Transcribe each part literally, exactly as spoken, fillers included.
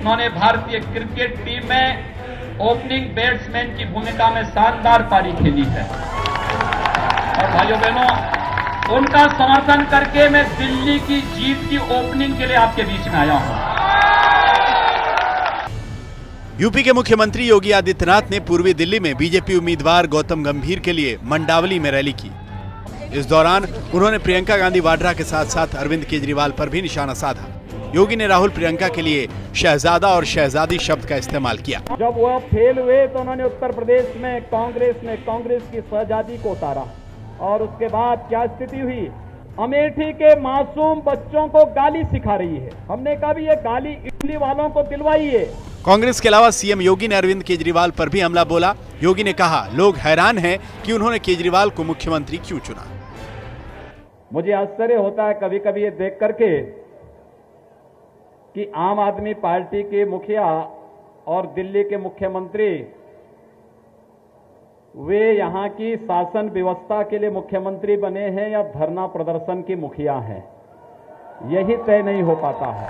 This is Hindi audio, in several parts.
उन्होंने भारतीय क्रिकेट टीम में ओपनिंग बैट्समैन की भूमिका में शानदार पारी खेली है। और भाइयों बहनों, उनका समर्थन करके मैं दिल्ली की जीत की ओपनिंग के लिए आपके बीच में आया हूं। यूपी के मुख्यमंत्री योगी आदित्यनाथ ने पूर्वी दिल्ली में बीजेपी उम्मीदवार गौतम गंभीर के लिए मंडावली में रैली की। इस दौरान उन्होंने प्रियंका गांधी वाड्रा के साथ साथ अरविंद केजरीवाल पर भी निशाना साधा। योगी ने राहुल प्रियंका के लिए शहजादा और शहजादी शब्द का इस्तेमाल किया। जब वह फेल हुए तो उन्होंने उत्तर प्रदेश में कांग्रेस ने कांग्रेस की शहजादी को उतारा और उसके बाद क्या स्थिति हुई, अमेठी के मासूम बच्चों को गाली सिखा रही है। हमने कहा भी ये गाली इटली वालों को दिलवाई है। कांग्रेस के अलावा सीएम योगी ने अरविंद केजरीवाल पर भी हमला बोला। योगी ने कहा, लोग हैरान हैं कि उन्होंने केजरीवाल को मुख्यमंत्री क्यों चुना। मुझे आश्चर्य होता है कभी कभी ये देख करके कि आम आदमी पार्टी के मुखिया और दिल्ली के मुख्यमंत्री वे यहां की शासन व्यवस्था के लिए मुख्यमंत्री बने हैं या धरना प्रदर्शन की मुखिया हैं, यही तय नहीं हो पाता है।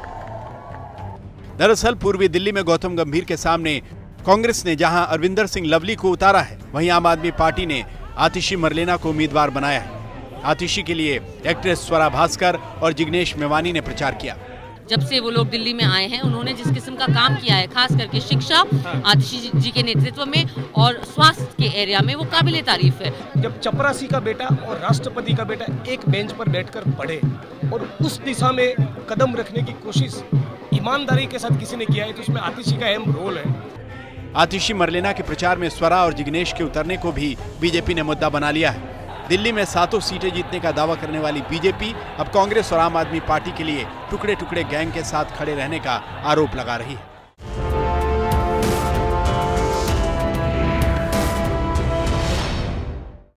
दरअसल पूर्वी दिल्ली में गौतम गंभीर के सामने कांग्रेस ने जहां अरविंदर सिंह लवली को उतारा है, वहीं आम आदमी पार्टी ने आतिशी मरलेना को उम्मीदवार बनाया है। आतिशी के लिए एक्ट्रेस स्वरा भास्कर और जिग्नेश मेवानी ने प्रचार किया। जब से वो लोग दिल्ली में आए हैं, उन्होंने जिस किस्म का काम किया है, खास करके शिक्षा आतिशी जी के नेतृत्व में और स्वास्थ्य के एरिया में, वो काबिले तारीफ है। जब चपरासी का बेटा और राष्ट्रपति का बेटा एक बेंच पर बैठकर पढ़े और उस दिशा में कदम रखने की कोशिश ईमानदारी के साथ किसी ने किया है तो उसमें आतिशी का अहम रोल है। आतिशी मरलेना के प्रचार में स्वरा और जिग्नेश के उतरने को भी बीजेपी ने मुद्दा बना लिया है। दिल्ली में सातों सीटें जीतने का दावा करने वाली बीजेपी अब कांग्रेस और आम आदमी पार्टी के लिए टुकड़े टुकड़े गैंग के साथ खड़े रहने का आरोप लगा रही है।